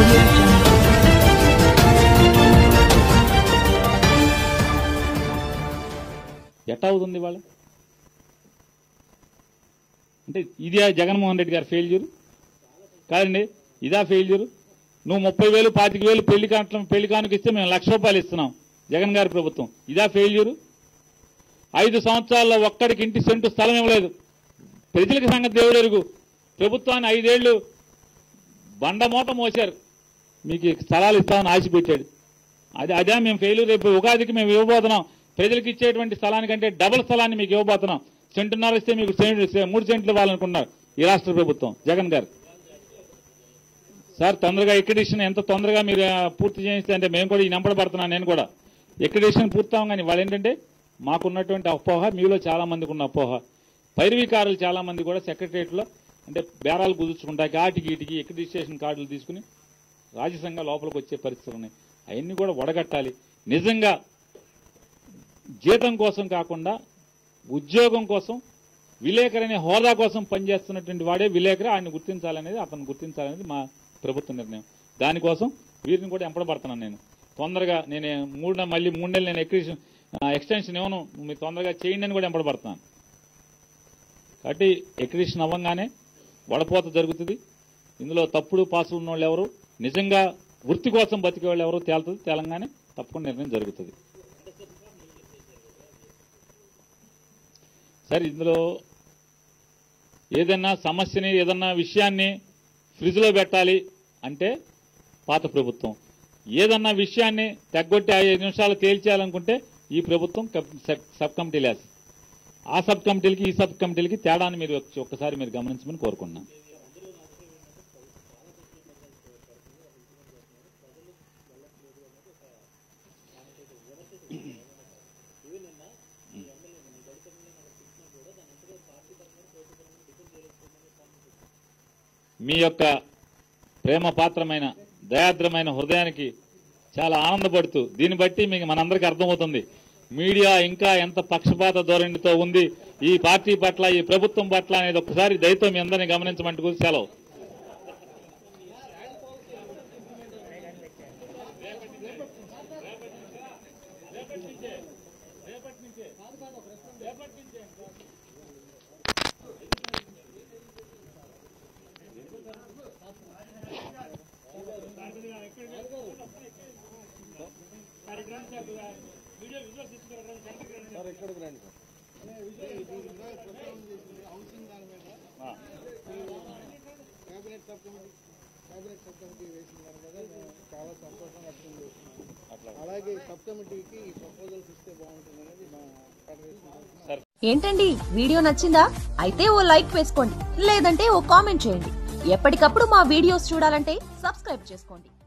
ఎట్లా అవుతుంది వాళ్ళ అంటే ఇదే జగన్మోహన్ రెడ్డి గారు ఫెయిల్యూర్ కాదండి, ఇదా ఫెయిల్యూర్? నువ్వు 30,000 25,000 పెళ్లి కానుక ఇస్తే మేము ₹1,00,000 ఇస్తున్నాం జగన్ గారి ప్రభుత్వం, ఇదా ఫెయిల్యూర్? 5 సంవత్సరాల్లో ఒక్కడికి ఇంటి సెంటు స్థలం ఇవ్వలేదు. ప్రజలకు సంగతి దేవుడు ఎరుగు. ప్రభుత్వాన్ని 5 ఏళ్లు బండమూట మోసారు, మీకు స్థలాలు ఇస్తామని ఆశ పెట్టాడు. అదే మేము ఫెయిల్యూర్. రేపు ఉగాదికి మేము ఇవ్వబోతున్నాం, ప్రజలకు ఇచ్చేటువంటి స్థలానికంటే డబుల్ స్థలాన్ని మీకు ఇవ్వబోతున్నాం. సెంటున్నర ఇస్తే మీకు 3 సెంట్లు ఇవ్వాలనుకున్నారు ఈ రాష్ట్ర ప్రభుత్వం జగన్ గారు. సార్ తొందరగా ఎక్రిడిషన్ ఎంత తొందరగా మీరు పూర్తి చేయిస్తే అంటే మేము కూడా ఈ నెంబర్ పడుతున్నాను. నేను కూడా ఎక్రిడిషన్ పూర్తాం. కానీ వాళ్ళు ఏంటంటే మాకున్నటువంటి అపోహ, మీలో చాలా మందికి ఉన్న అపోహ, పైరవీకారులు చాలా మంది కూడా సెక్రటరియట్లో అంటే బేరాలు కుదుర్చుకుంటాకి ఆటికి ఈటికి ఎక్రిడిటేషన్ కార్డులు తీసుకుని రాజ్యసంగా లోపలికి వచ్చే పరిస్థితులు ఉన్నాయి. అవన్నీ కూడా వడగట్టాలి. నిజంగా జీతం కోసం కాకుండా ఉద్యోగం కోసం, విలేకరు అనే హోదా కోసం పనిచేస్తున్నటువంటి వాడే విలేకరు, ఆయన గుర్తించాలనేది అతను గుర్తించాలనేది మా ప్రభుత్వ నిర్ణయం. దానికోసం వీరిని కూడా ఎంపడబడుతున్నాను. నేను తొందరగా నేను మళ్ళీ 3 నెలలు నేను ఎక్స్టెన్షన్ ఇవ్వను, మీరు తొందరగా చేయండి అని కూడా ఎంపడబడుతున్నాను. కాబట్టి ఎక్రిడిషన్ అవ్వగానే వడపోత జరుగుతుంది. ఇందులో తప్పుడు పాసులు ఉన్న వాళ్ళు ఎవరు, నిజంగా వృత్తి కోసం బతికే వాళ్ళు ఎవరు తేలుతుంది. తెలంగాణ తప్పకుండా నిర్ణయం జరుగుతుంది. సార్ ఇందులో ఏదన్నా సమస్యని ఏదన్నా విషయాన్ని ఫ్రిడ్జ్లో పెట్టాలి అంటే పాత ప్రభుత్వం, ఏదన్నా విషయాన్ని తగ్గొట్టి 5 నిమిషాలు తేల్చేయాలనుకుంటే ఈ ప్రభుత్వం సబ్ కమిటీలు వేస్తుంది. ఆ సబ్ కమిటీలకి ఈ సబ్ కమిటీలకి తేడాన్ని మీరు ఒక్కసారి మీరు గమనించమని కోరుకున్నాను. మీ యొక్క ప్రేమ పాత్రమైన దయాద్రమైన హృదయానికి చాలా ఆనందపడుతూ దీన్ని బట్టి మీకు మనందరికీ అర్థమవుతుంది మీడియా ఇంకా ఎంత పక్షపాత ధోరణితో ఉంది ఈ పార్టీ పట్ల, ఈ ప్రభుత్వం పట్ల అనేది ఒక్కసారి దయతో మీ అందరినీ గమనించమంటూ సెలవు. ఏంటండి వీడియో నచ్చిందా? అయితే ఓ లైక్ వేసుకోండి, లేదంటే ఓ కామెంట్ చేయండి. ఎప్పటికప్పుడు మా వీడియోస్ చూడాలంటే సబ్స్క్రైబ్ చేసుకోండి.